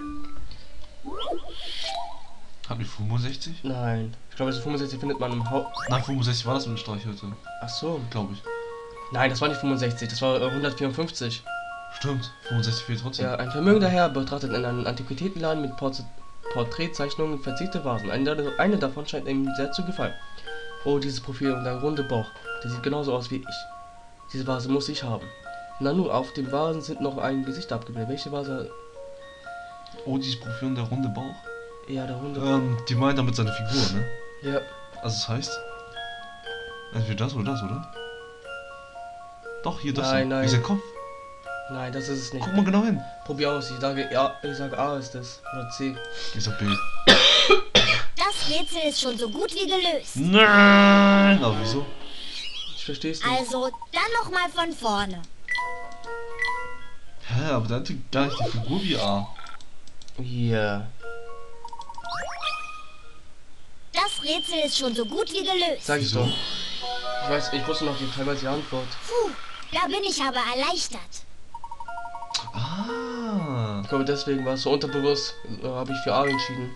Speaker 2: Hat mir fünfundsechzig?
Speaker 1: Nein. Ich glaube, das fünfundsechzig findet man im Haus...
Speaker 2: Nein, fünfundsechzig war das mit dem Streichhölzer.
Speaker 1: Ach so.
Speaker 2: Glaube ich.
Speaker 1: Nein, das war nicht fünfundsechzig, das war äh, hundertvierundfünfzig.
Speaker 2: Stimmt, fünfundsechzig fehlt trotzdem.
Speaker 1: Ja, ein vermögender Herr betrachtet in einem Antiquitätenladen mit Port Porträtzeichnungen verzierte Vasen. Eine, eine davon scheint ihm sehr zu gefallen. Oh, dieses Profil und der runde Bauch. Der sieht genauso aus wie ich. Diese Vase muss ich haben. Na nun, auf dem Vasen sind noch ein Gesicht abgebildet. Welche Vase?
Speaker 2: Oh, dieses Profil und der runde Bauch.
Speaker 1: Ja, der runde
Speaker 2: Ähm, die meint damit seine Figur, ne?
Speaker 1: Ja.
Speaker 2: Also das heißt... Entweder das oder das, oder? Doch, hier das.
Speaker 1: Nein,
Speaker 2: da.
Speaker 1: nein.
Speaker 2: Dieser Kopf.
Speaker 1: Nein, das ist es nicht.
Speaker 2: Guck mal genau hin.
Speaker 1: Probier aus. Ich sage ja, ich sage A ist es. Oder C.
Speaker 2: Dieser B.
Speaker 3: Das Rätsel ist schon so gut wie gelöst.
Speaker 2: Nein! Aber wieso?
Speaker 1: Ich versteh's nicht.
Speaker 3: Also, dann nochmal von vorne.
Speaker 2: Hä, aber der hatte gar nicht die Figur wie A.
Speaker 1: Hier.
Speaker 3: Das Rätsel ist schon so gut wie gelöst.
Speaker 1: Sag ich
Speaker 2: Wieso?
Speaker 1: doch. Ich weiß, ich wusste noch die teilweise die Antwort.
Speaker 3: Puh, da bin ich aber erleichtert.
Speaker 2: Ah.
Speaker 1: Ich glaube, deswegen war es so unterbewusst, äh, habe ich für A entschieden.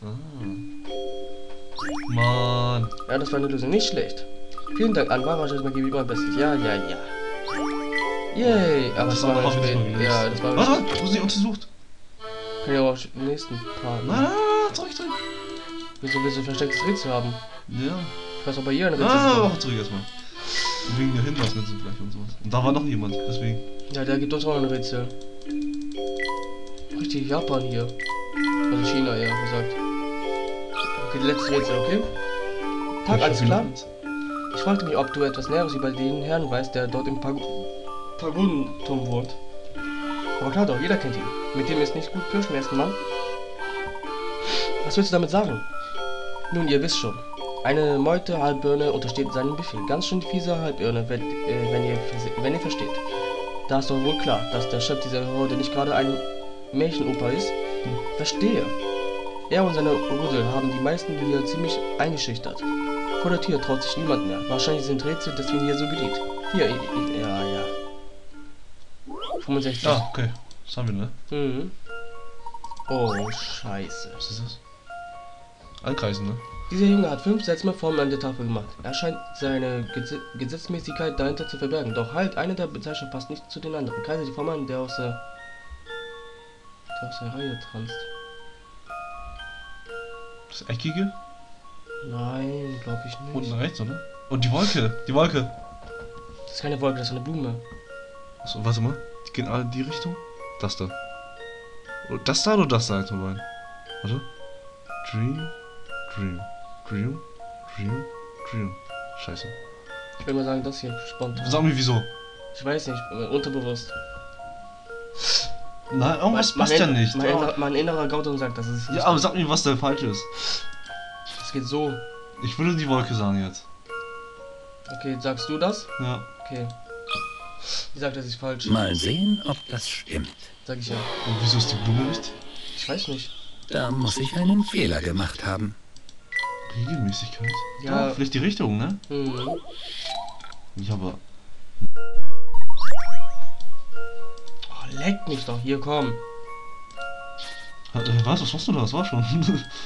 Speaker 2: Mann.
Speaker 1: Ja, das war eine Lösung. Nicht schlecht. Vielen Dank, Anwar. Wahrscheinlich gebe ich mein Bestes. Ja, ja, ja. Yay. Aber
Speaker 2: Das
Speaker 1: das,
Speaker 2: war
Speaker 1: war
Speaker 2: noch
Speaker 1: nicht
Speaker 2: nicht mal
Speaker 1: spät.
Speaker 2: gelöst.
Speaker 1: Ja, das war
Speaker 2: Warte, warte, du hast nicht untersucht.
Speaker 1: Kann ja auch im nächsten Part.
Speaker 2: Nein, nein, nein, zurück, zurück.
Speaker 1: Wieso willst du ein verstecktes Rätsel haben?
Speaker 2: Ja.
Speaker 1: Ich weiß auch bei ihr ein Rätsel.
Speaker 2: Ah,
Speaker 1: ist.
Speaker 2: mach zurück erstmal. Wegen der Hinweismittel vielleicht und sowas. Und da war noch jemand, deswegen.
Speaker 1: Ja, der gibt uns auch ein Rätsel. Richtig Japan hier. Also China, ja, gesagt. Okay, die letzte Rätsel, okay? Tag, alles klar? Ich fragte mich, ob du etwas Näheres über den Herrn weißt, der dort im Pag Pagodenturm wohnt. Aber klar doch, jeder kennt ihn. Mit dem ist nicht gut pirschen, ersten Mann. Was willst du damit sagen? Nun, ihr wisst schon. Eine Meute Halbbirne untersteht seinem Befehl. Ganz schön fiese Halbirne, wenn, äh, wenn, ihr, wenn ihr versteht. Da ist doch wohl klar, dass der Chef dieser Horde nicht gerade ein Märchenoper ist. Hm, verstehe. Er und seine Rudel haben die meisten hier ziemlich eingeschüchtert. Vor der Tür traut sich niemand mehr. Wahrscheinlich sind Rätsel deswegen hier so beliebt. Hier, ich, ich, ja, ja. fünfundsechzig.
Speaker 2: Ah, okay. Das haben wir, ne?
Speaker 1: Mhm. Oh, scheiße.
Speaker 2: Was ist das? Ankreisen, ne?
Speaker 1: Dieser Junge hat fünf seltsame Formen an der Tafel gemacht. Er scheint seine Gese Gesetzmäßigkeit dahinter zu verbergen. Doch halt, eine der Bezeichnungen passt nicht zu den anderen. Kreise die Form an, der aus der, der aus der Reihe tanzt.
Speaker 2: Das Eckige?
Speaker 1: Nein, glaube ich nicht.
Speaker 2: Unten rechts, oder? Und die Wolke! Die Wolke!
Speaker 1: Das ist keine Wolke, das ist eine Blume.
Speaker 2: Achso, warte mal. Die gehen alle in die Richtung? Das da. Und das da oder das da? Eins von beiden. Warte. Dream, Dream, Dream, Dream, Dream. Scheiße.
Speaker 1: Ich will mal sagen, das hier spontan.
Speaker 2: Sag mir wieso.
Speaker 1: Ich weiß nicht, äh, unterbewusst.
Speaker 2: Nein, irgendwas
Speaker 1: Mein-
Speaker 2: passt ja
Speaker 1: mein-
Speaker 2: nicht.
Speaker 1: Mein,
Speaker 2: Oh.
Speaker 1: innerer, mein innerer Gauton sagt, das ist.
Speaker 2: Ja, aber sag mir, was da falsch ist.
Speaker 1: Es geht so.
Speaker 2: Ich würde die Wolke sagen jetzt.
Speaker 1: Okay, sagst du das?
Speaker 2: Ja.
Speaker 1: Okay. Ich sag, das ist falsch.
Speaker 4: Mal sehen, ob das stimmt.
Speaker 1: Sag ich ja.
Speaker 2: Und wieso ist die Blume nicht?
Speaker 1: Ich weiß nicht.
Speaker 4: Da muss ich einen Fehler gemacht haben.
Speaker 2: Regelmäßigkeit?
Speaker 1: Ja.
Speaker 2: Ja, vielleicht die Richtung, ne?
Speaker 1: Mhm.
Speaker 2: Ja, aber.
Speaker 1: Oh, leck mich doch. Hier, komm.
Speaker 2: Äh, was? Was machst du da? Das war schon.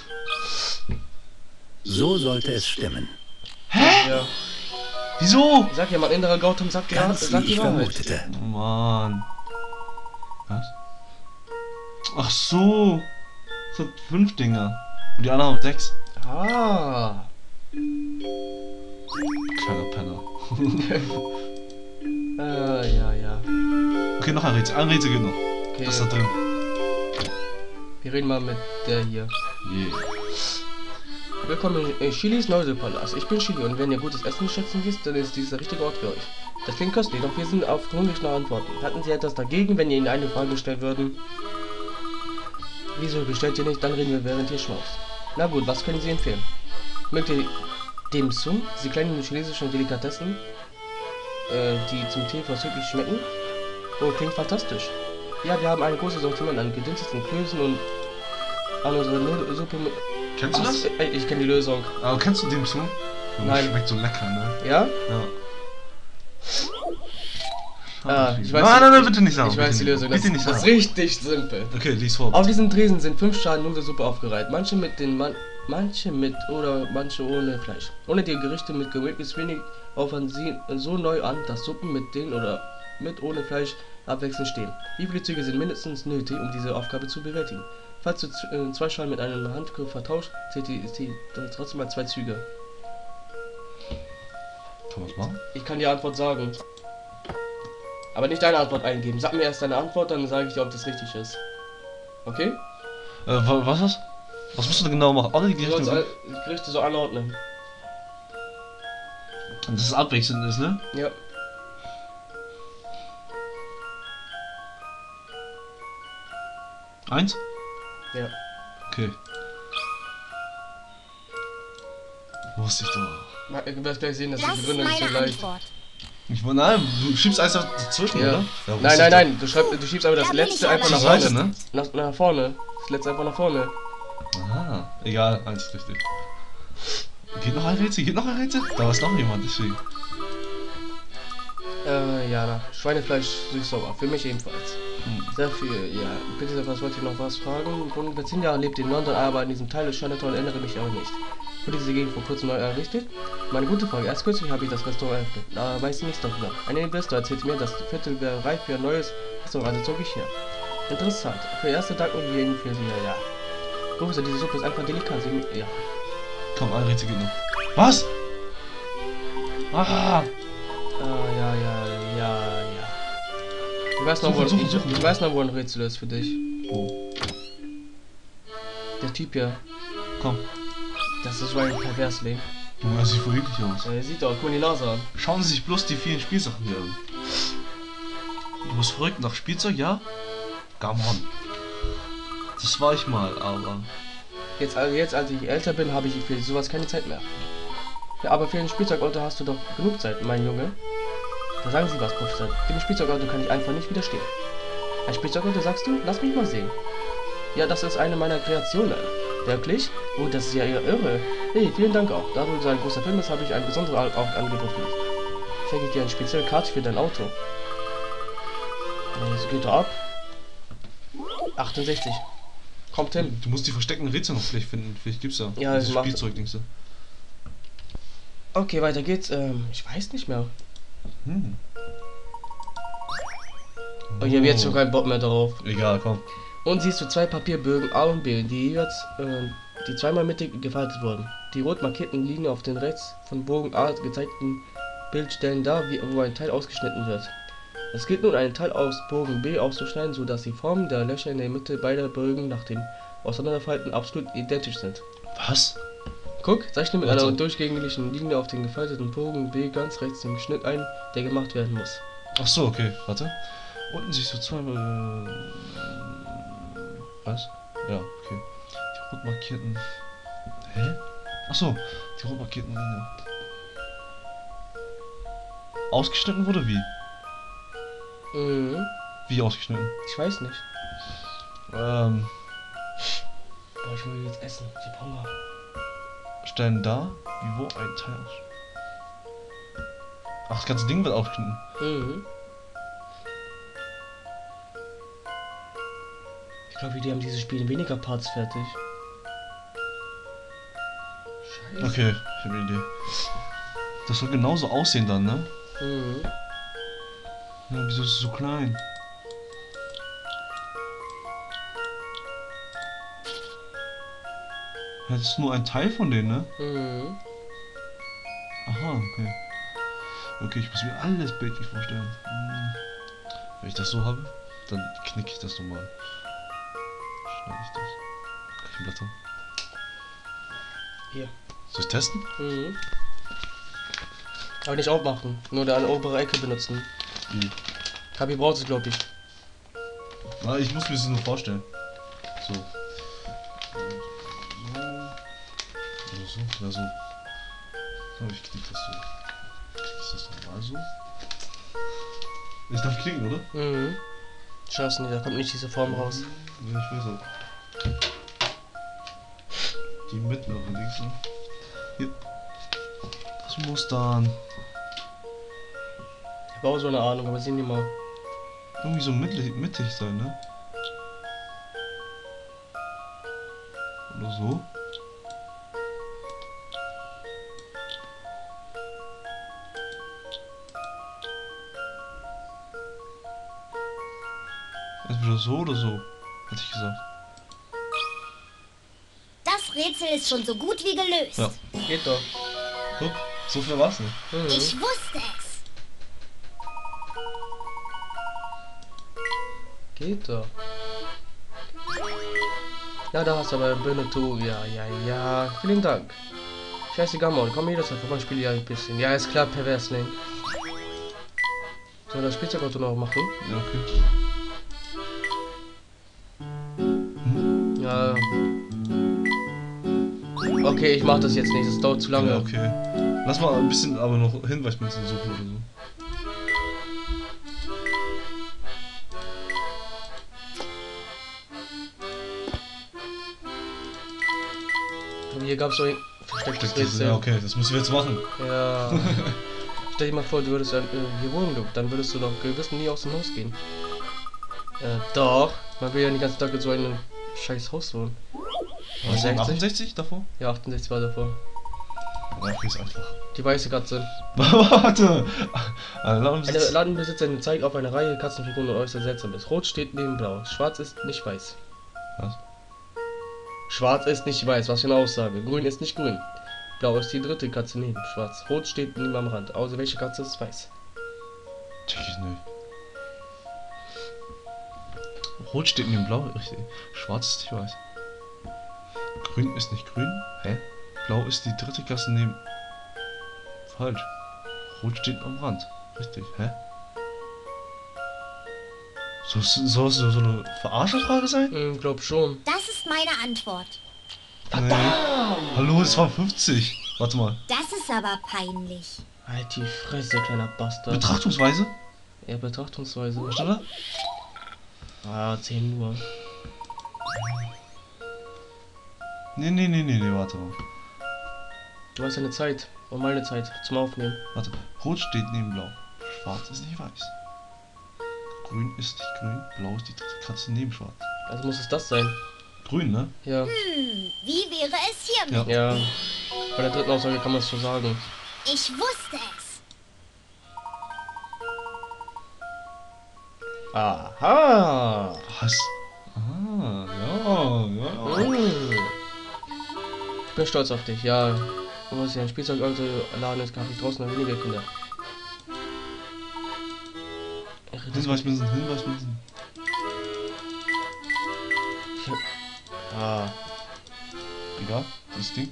Speaker 4: So sollte es stimmen.
Speaker 1: Ja.
Speaker 2: Wieso?
Speaker 1: Ich sag ja, mein innerer Gautum sagt ja,
Speaker 4: Ganz
Speaker 1: sagt
Speaker 4: wie
Speaker 1: die
Speaker 4: ich
Speaker 1: Wahrheit.
Speaker 4: vermutete.
Speaker 2: Oh, Mann. Was? Ach so. Das hat fünf Dinger. Und die anderen haben sechs.
Speaker 1: Ah.
Speaker 2: Kleiner Penner.
Speaker 1: Äh, ja, ja.
Speaker 2: Okay, noch ein Rätsel. Ein Rätsel geht noch.
Speaker 1: Okay.
Speaker 2: Das ist da drin.
Speaker 1: Wir reden mal mit der hier.
Speaker 2: Yeah.
Speaker 1: Willkommen in Chilis Neuselpalast. Ich bin Chili und wenn ihr gutes Essen schätzen wisst, dann ist dies der richtige Ort für euch. Das klingt köstlich, doch wir sind auf hungrig nach Antworten. Hatten Sie etwas dagegen, wenn ihr Ihnen eine Frage stellen würden? Wieso bestellt ihr nicht? Dann reden wir, während ihr schmaust. Na gut, was können Sie empfehlen? Mögt ihr Dim Sum, diese kleinen chinesischen Delikatessen, äh, die zum Tee vorzüglich schmecken? Oh, klingt fantastisch. Ja, wir haben ein großes Sortiment an gedünsteten Klößen und an unserer Nudelsuppe mit...
Speaker 2: Kennst du
Speaker 1: Ach,
Speaker 2: das?
Speaker 1: äh, Ich kenne die Lösung.
Speaker 2: Aber kennst du den zu?
Speaker 1: Nein.
Speaker 2: Schmeckt so lecker, ne?
Speaker 1: Ja?
Speaker 2: Ja.
Speaker 1: Ah, ich weiß,
Speaker 2: nein, nein, nein, bitte nicht sagen.
Speaker 1: Ich
Speaker 2: bitte
Speaker 1: weiß die
Speaker 2: nicht.
Speaker 1: Lösung. Das,
Speaker 2: Bitte nicht
Speaker 1: das ist
Speaker 2: sagen.
Speaker 1: richtig simpel.
Speaker 2: Okay, lies vor.
Speaker 1: Auf diesen Tresen sind fünf Schalen Nudelsuppe aufgereiht. Manche mit den man manche mit oder manche ohne Fleisch. Ohne die Gerichte mit möglichst wenig Aufwand sie so neu an, dass Suppen mit den oder mit ohne Fleisch abwechselnd stehen. Wie viele Züge sind mindestens nötig, um diese Aufgabe zu bewältigen? Falls du äh, zwei Schalen mit einem Handgriff vertauscht, zählt die, die trotzdem mal zwei Züge.
Speaker 2: Kann man's machen?
Speaker 1: Ich kann die Antwort sagen. Aber nicht deine Antwort eingeben. Sag mir erst deine Antwort, dann sage ich dir, ob das richtig ist. Okay?
Speaker 2: Äh, wa was ist das? Was musst du denn genau machen? Alle die
Speaker 1: Du
Speaker 2: Gerichte.
Speaker 1: sollst all- die Gerichte so anordnen.
Speaker 2: Dass es abwechselnd ist, ne?
Speaker 1: Ja.
Speaker 2: Eins?
Speaker 1: Ja.
Speaker 2: Okay. Wusste ich doch.
Speaker 1: Na, Du wirst gleich sehen, dass
Speaker 3: Das
Speaker 1: die
Speaker 3: ist
Speaker 1: Begründung nicht so
Speaker 3: meine
Speaker 1: leicht.
Speaker 3: Antwort.
Speaker 2: Ich wollte, nein, du schiebst eins dazwischen,
Speaker 1: Ja.
Speaker 2: oder? Ja, wusste
Speaker 1: Nein,
Speaker 2: ich
Speaker 1: nein,
Speaker 2: doch.
Speaker 1: nein, du, schreib, du schiebst aber das
Speaker 3: Da bin ich
Speaker 1: letzte
Speaker 3: aber
Speaker 1: einfach
Speaker 2: Zur
Speaker 1: nach
Speaker 3: nicht.
Speaker 2: Seite,
Speaker 1: vorne.
Speaker 2: ne?
Speaker 1: Nach, nach vorne. Das letzte einfach nach vorne.
Speaker 2: Aha, egal, eins ist richtig. Geht noch ein Rätsel, geht noch ein Rätsel? Da ist noch jemand, deswegen.
Speaker 1: Äh, ja, nach Schweinefleisch süß-sauer. Für mich ebenfalls.
Speaker 2: Hm.
Speaker 1: Sehr viel, ja. Bitte, was wollte ich noch was fragen? Bruno Gazinja lebt in London, aber in diesem Teil des Chinatown erinnere mich aber nicht. Wurde diese Gegend vor kurzem neu errichtet? Meine gute Frage. Erst kürzlich habe ich das Restaurant eröffnet. Da weiß ich nichts darüber. Ein Investor erzählte mir, das Viertel wäre reif für ein neues Restaurant, also zog ich her. Interessant. Für erste danken wir Ihnen für Sie, ja. Professor, diese Suppe ist einfach delikat. Sie, ja.
Speaker 2: Komm, ein Rätsel geht noch. Was? Ah!
Speaker 1: Ah, ja, ja, ja, ja. Ich weiß noch, wo,
Speaker 2: Suchen, suchen,
Speaker 1: ich,
Speaker 2: suchen.
Speaker 1: ich weiß noch, wo ein Rätsel ist für dich.
Speaker 2: Oh,
Speaker 1: Der Typ hier.
Speaker 2: komm.
Speaker 1: Das ist Ryan Perversling.
Speaker 2: Junge, das sieht voll eklig aus.
Speaker 1: Er sieht doch, guck mal die Nase an.
Speaker 2: Schauen Sie sich bloß die vielen Spielsachen hier an. Du bist verrückt nach Spielzeug, ja? Come on. Das war ich mal, aber...
Speaker 1: Jetzt, also jetzt, als ich älter bin, habe ich für sowas keine Zeit mehr. Ja, aber für ein Spielzeugauto hast du doch genug Zeit, mein Junge. Da sagen Sie was, Professor. Dem Spielzeugauto kann ich einfach nicht widerstehen. Ein Spielzeugauto, sagst du? Lass mich mal sehen. Ja, das ist eine meiner Kreationen. Wirklich? Oh, das ist ja eher irre. Hey, vielen Dank auch. Da du so ein großer Film bist, habe ich ein besonderes Au- Au- Angebot für dich. Schenke dir eine spezielle Karte für dein Auto. Das geht doch ab. achtundsechzig. Kommt hin.
Speaker 2: Du musst die versteckten Rätsel noch vielleicht finden. Vielleicht gibt's ja.
Speaker 1: Ja, das
Speaker 2: Diese
Speaker 1: macht-
Speaker 2: Spielzeugdings.
Speaker 1: Okay, weiter geht's. Ähm, ich weiß nicht mehr.
Speaker 2: Hm.
Speaker 1: Oh, ich habe jetzt schon keinen Bock mehr darauf.
Speaker 2: Egal, komm.
Speaker 1: Und siehst du zwei Papierbögen A und B, die jeweils, äh, die zweimal mittig gefaltet wurden. Die rot markierten Linien auf den rechts von Bogen A gezeigten Bild stellen dar, wie, wo ein Teil ausgeschnitten wird. Es gilt nun, einen Teil aus Bogen B auszuschneiden, sodass die Formen der Löcher in der Mitte beider Bögen nach dem Auseinanderfalten absolut identisch sind.
Speaker 2: Was?
Speaker 1: Guck, zeichne mit
Speaker 2: Warte.
Speaker 1: einer durchgänglichen Linie auf den gefalteten Bogen B ganz rechts den Schnitt ein, der gemacht werden muss.
Speaker 2: Ach so, okay, warte. Unten siehst du zwei. Äh, was? Ja, okay. Die rot markierten. Hä? Ach so, die rot markierten Linien. Ausgeschnitten wurde wie?
Speaker 1: Mhm,
Speaker 2: Wie ausgeschnitten?
Speaker 1: ich weiß nicht.
Speaker 2: Ähm,
Speaker 1: Boah, ich will jetzt essen. Ich hab Hunger.
Speaker 2: stellen da, wie wo ein Teil aus. Ach, das ganze Ding wird ausgeschnitten.
Speaker 1: Mhm. Ich glaube, die haben dieses Spiel in weniger Parts fertig. Scheiße.
Speaker 2: Okay, ich habe eine Idee. Das soll genauso aussehen dann, ne?
Speaker 1: Mhm.
Speaker 2: Ja, wieso ist es so klein? Ja, das ist nur ein Teil von denen, ne?
Speaker 1: Mhm.
Speaker 2: Aha, okay. Okay, ich muss mir alles bildlich vorstellen. Hm. Wenn ich das so habe, dann knicke ich das nochmal. Schneide ich das. Krieg ich Blätter?
Speaker 1: Hier.
Speaker 2: Soll ich testen?
Speaker 1: Mhm. Aber nicht aufmachen, nur da eine obere Ecke benutzen.
Speaker 2: Wie?
Speaker 1: Kapi braucht es, glaube ich.
Speaker 2: Na, ich muss mir das nur vorstellen. So. So. Oder so. Ja, so. So, ich knick das so. Ist das normal so? Ich darf knicken, oder?
Speaker 1: Mhm. Schaff's nicht, da kommt nicht diese Form raus.
Speaker 2: Ja, ich weiß auch. Die mittlere links, ne? Hier. Das muss dann
Speaker 1: Ich habe auch so eine Ahnung, aber sehen die mal.
Speaker 2: irgendwie so mittig, mittig sein, ne? Oder so. Entweder so oder so, hätte ich gesagt.
Speaker 3: Das Rätsel ist schon so gut wie gelöst.
Speaker 2: Ja.
Speaker 1: Geht doch.
Speaker 2: Guck, so viel war's nicht.
Speaker 1: Mhm.
Speaker 3: Ich wusste es.
Speaker 1: Geht doch. Ja, da hast du aber Benetou. Ja, ja, ja. Vielen Dank. Scheiße, Gammon. Komm jederzeit vorbei, spiele ja ein bisschen. Ja, ist klar, Perversling. Soll das Spielzeugauto noch machen?
Speaker 2: Ja, okay.
Speaker 1: Ja. Okay, ich mach das jetzt nicht, das dauert zu lange.
Speaker 2: Ja, okay. Lass mal ein bisschen aber noch Hinweismünzen suchen oder so.
Speaker 1: Und hier gab's so ein verstecktes
Speaker 2: Das,
Speaker 1: Rätsel.
Speaker 2: ja, okay, das müssen wir jetzt machen.
Speaker 1: Ja. Stell dir mal vor, du würdest äh, hier wohnen, du. Dann würdest du doch gewiss nie aus dem Haus gehen. Äh, doch. Man will ja den ganzen Tag in so einem scheiß Haus wohnen.
Speaker 2: Was,
Speaker 1: sechzig?
Speaker 2: achtundsechzig davor?
Speaker 1: Ja, achtundsechzig war davor.
Speaker 2: Ja, okay, ist einfach.
Speaker 1: Die weiße Katze.
Speaker 2: Warte! Ein
Speaker 1: Eine
Speaker 2: Ladenbesitzer.
Speaker 1: Ladenbesitzerin zeigt auf eine Reihe Katzenfiguren und äußerst seltsam ist. Rot steht neben Blau. Schwarz ist nicht weiß.
Speaker 2: Was?
Speaker 1: Schwarz ist nicht weiß, was für eine Aussage. Grün ist nicht grün. Blau ist die dritte Katze neben Schwarz. Rot steht neben am Rand. Außer welche Katze ist weiß?
Speaker 2: Check ich nicht. Rot steht neben Blau, richtig. Schwarz ist nicht weiß. Grün ist nicht grün. Hä? Blau ist die dritte Klasse neben. Falsch. Rot steht am Rand. Richtig. Hä? Soll es so, so, so eine Verarschefrage sein?
Speaker 1: Hm, glaub schon.
Speaker 3: Das ist meine Antwort.
Speaker 2: Nee. Hallo, es war fünfzig. Warte mal.
Speaker 3: Das ist aber peinlich.
Speaker 1: Halt die Fresse, kleiner Bastard.
Speaker 2: Betrachtungsweise?
Speaker 1: Ja, Betrachtungsweise.
Speaker 2: Was stand da?
Speaker 1: Ah, zehn Uhr.
Speaker 2: Nee, nee, nee, nee, nee, warte mal.
Speaker 1: Du hast eine Zeit. Und meine Zeit zum Aufnehmen.
Speaker 2: Warte. Rot steht neben Blau. Schwarz ist nicht weiß. Grün ist nicht grün. Blau ist die dritte Katze neben Schwarz.
Speaker 1: Also muss es das sein.
Speaker 2: Grün, ne?
Speaker 1: Ja.
Speaker 3: Hm, wie wäre es hiermit?
Speaker 2: Ja.
Speaker 1: Ja. Bei der dritten Aussage kann man es schon sagen.
Speaker 3: Ich wusste es.
Speaker 1: Aha.
Speaker 2: Was? Ah, ja, ja.
Speaker 1: Hm. Ich bin stolz auf dich, ja. Du musst ja ein Spielzeugauto-Laden ist, gab ich draußen noch weniger Kinder.
Speaker 2: Hinweismünzen, Hinweismünzen.
Speaker 1: Ah.
Speaker 2: Egal, das Ding.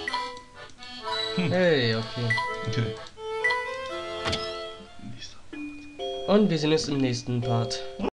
Speaker 1: Hey, okay.
Speaker 2: Okay. Nächster.
Speaker 1: Und wir sehen uns im nächsten Part.